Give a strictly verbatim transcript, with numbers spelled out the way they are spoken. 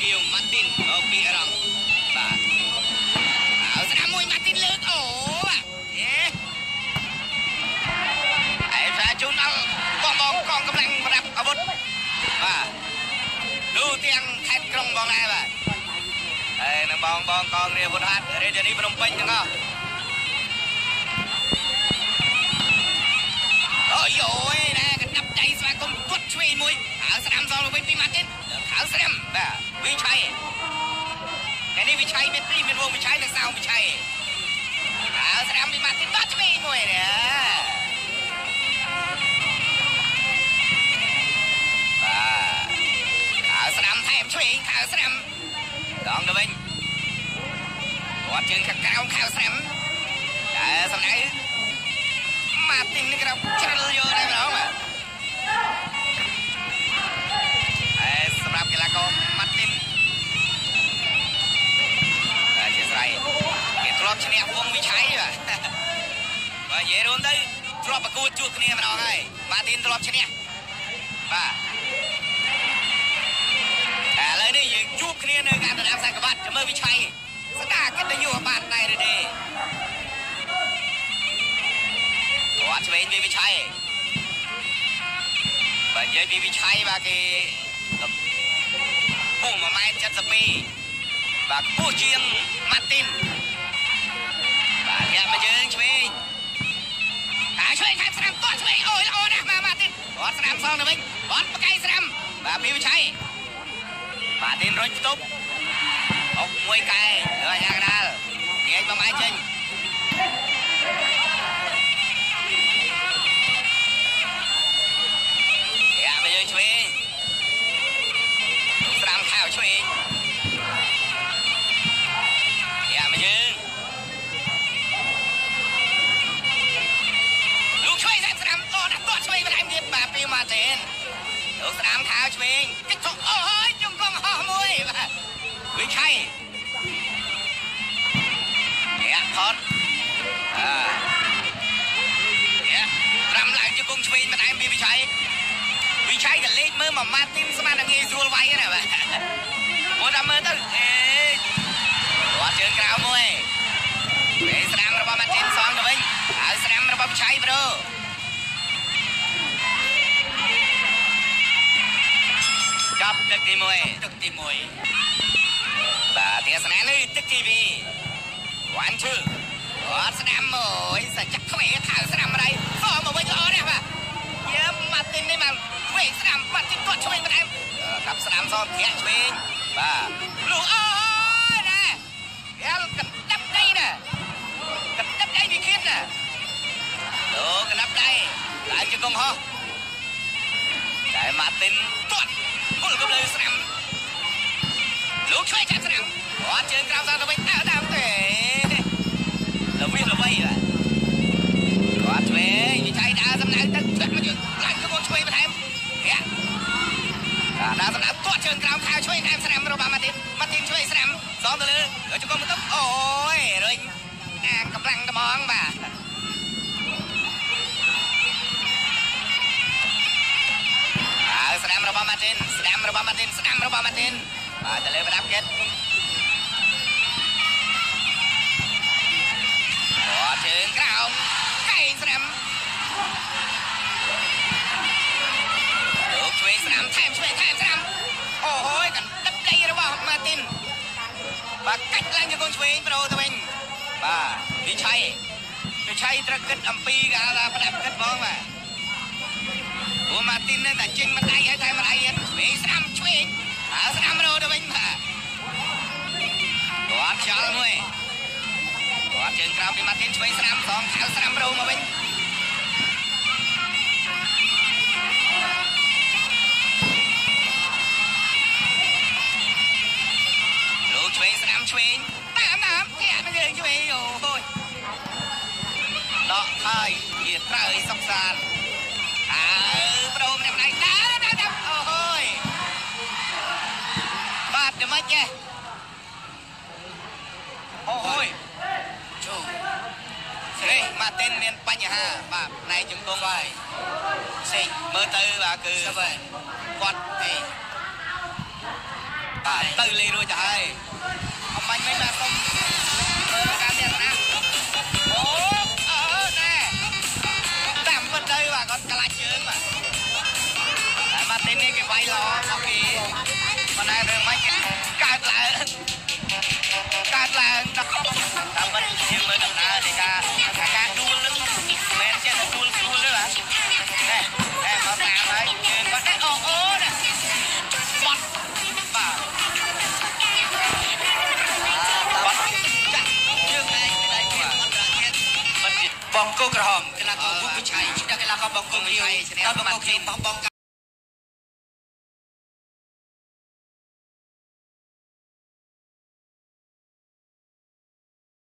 ជាងម៉ាទីនអូពីអារម្មណ៍បាទអើស្ដាប់មួយម៉ាទីនលើកអូអេអេថាជូនដល់បងបងកងកម្លាំងប្រដាប់អាវុធបាទទូទាំងខេត្តក្រុងបងដែរបាទហើយនឹងបងបងកងរាជអាវុធហត្ថរាជធានីភ្នំពេញទាំងអស់អូយអូយណាកណ្ដាប់ដៃស្វាគមន៍គាត់ឆ្វេងមួយហើយស្ដាំសងទៅវិញពីម៉ាទីនខៅស្ដាំបាទវិឆ័យថ្ងៃនេះវិឆ័យមានទីមានវងវិឆ័យនិងសៅវិឆ័យហើយស្ដាំពីម៉ាទីនគាត់ឆ្វេងមួយនេះបាទខៅស្ដាំថែមឆ្វេងខៅស្ដាំដងទៅវិញគាត់ជើងខាងក្រោមខៅស្ដាំតែសម្ដៅម៉ាទីននេះក៏ជ្រិលយកដែរម្ដងបាទហើយសម្រាប់កីឡាករម៉ាទីនតែជាស្រ័យគេធ្លាប់ឈ្នះវងវិឆ័យបាទបើនិយាយរួមទៅធ្លាប់ប្រកួតជួបគ្នាម្ដងហើយម៉ាទីនធ្លាប់ឈ្នះបាទឥឡូវនេះយើងជួបគ្នានៅការដណ្ដើមសង្កបាត់ជាមួយវិឆ័យស្ដារកិត្តិយសបានដែរឬទេគាត់ឆ្វេងពីវិឆ័យបើនិយាយពីវិឆ័យបាទគេពុះមួយម៉ែត្រседពីរបាទពុះជាងម៉ាទីនបាទញាក់មកយើងឆ្វេងហើយឆ្វេងខាងស្រាំគាត់ឆ្វេងអូយល្អណាស់ម៉ាទីនគាត់ស្រាំសងទៅវិញគាត់បកៃស្រាំបាទពីវិឆ័យម៉ាទីនរុញផ្ទប់អុកមួយកែលើអាកដាលងាយបំឯងចេញយើងឆ្វេងលោកស្រាំខាវឆ្វេងយ៉ាមកយើងលោកឆ្វេងស្រាំអូដាក់គាត់ឆ្វេងបន្ថែមទៀតបាទពីម៉ាទីនលោកស្រាំខាវឆ្វេងតិចចុះអូហើយជង្គង់ហោះមួយបាទវិឆ័យយ៉ាផតអឺយ៉ាត្រាំឡើងជង្គង់ឆ្វេងបន្ថែមពីវិឆ័យវិឆ័យក៏លេខមើលមកម៉ាទីនស្មានតែងាយស្រួលវាយណាបាទមកតាមមើលទៅអេគាត់ជើងក្រៅមួយពេលស្ដាំរបស់ម៉ាទីនសងទៅវិញហើយស្ដាំរបស់វិឆ័យប្រូចប់ទឹកទីមួយទឹកទីមួយបាទទេសនានេះទឹកទីពីរវ៉ាន់ឈឺគាត់ស្ដាំមួយសាច់ចាក់ខ្វែថៅស្ដាំរៃសងមកវិញល្អណាស់បាទយើម៉ាទីននេះមកឆ្វេងស្ដាំម៉ាទីនគាត់ឆ្វេងបន្ថែមកាប់ស្ដាំសងធាក់ឆ្វេងបាទលុះអូយណាយ៉ាល់កណ្ដាប់ដៃណាកណ្ដាប់ដៃវិគិតណាលោកកណ្ដាប់ដៃឡើងជង្គង់ហោះតែម៉ាទីនគាត់ពុលកំលើស្ដាំលោកឆ្វេងចាប់ស្ដាំគាត់ជើងក្រោមទៅវិញអើដើមទេល្វីល្វីបាទគាត់ឆ្វេងវិឆ័យដើរសម្ដៅទៅឆ្លាក់មកយើងឡើងជង្គង់ឆ្វេងបន្ថែមយ៉ាដើរសម្ដៅគាត់ជើងក្រោមខៅឆ្វេងថែមស្ដាំរបស់ម៉ាទីនម៉ាទីនឆ្វេងស្ដាំសងទៅលើជង្គង់មកទៅអូយរុញអាងកម្លាំងត្មងបាទហើយស្ដាំរបស់ម៉ាទីនស្ដាំរបស់ម៉ាទីនស្ដាំរបស់ម៉ាទីនបាទទៅលើប្រដាប់ចិត្តគាត់ជើងក្រោមកែងស្ដាំលោកឆ្វេងស្ដាំថែមឆ្វេងថែមស្ដាំអូហើយកណ្ដាប់ដៃរបស់ម៉ាទីនបាទកាច់ឡើងជង្គង់ឆ្វេងប្រូទៅវិញបាទវិឆ័យវិឆ័យត្រូវគិតអំពីការប្រដាប់គិតបងបាទព្រោះម៉ាទីននេះតែចេញម្ដាយហើយតែម្ដាយទៀតឆ្វេងស្ដាំឆ្វេងហើយស្ដាំប្រូទៅវិញបាទគាត់ខ្យល់មួយគាត់ជើងក្រោមពីម៉ាទីនឆ្វេងស្ដាំសងខៅស្ដាំប្រូមកវិញលោកឆ្វេងស្ដាំឆ្វេងតាមតាមគេអត់យើងឆ្វេងអូយដកហើយជាត្រូវសុកសានហើយប្រូម្នាក់ម្នាក់ដើរដើរអូយបាទតែមិនចេះអូយចូលស្រីម៉ាទីនមានបញ្ហាបាទផ្នែកជង្គង់ហើយសេកមើលទៅបាទគឺគាត់ទេ từ lì rồi trời ông anh mới là không cá tiền nè ố ờ nè làm bên đây mà con cá lạch chướng mà mà tên này cái vay lo ok mà này rồi mấy cái cài lại cài lại làm bên riêng mới được nè thì cả cả cả đuôi lưng men trên là đuôi đuôi nữa là nè nè nó làm đấy con đấy ồ ố nè bọt bà bong cô gồm cái là cô vechai chúng ta cái là con bong cô vechai bong cô bong bong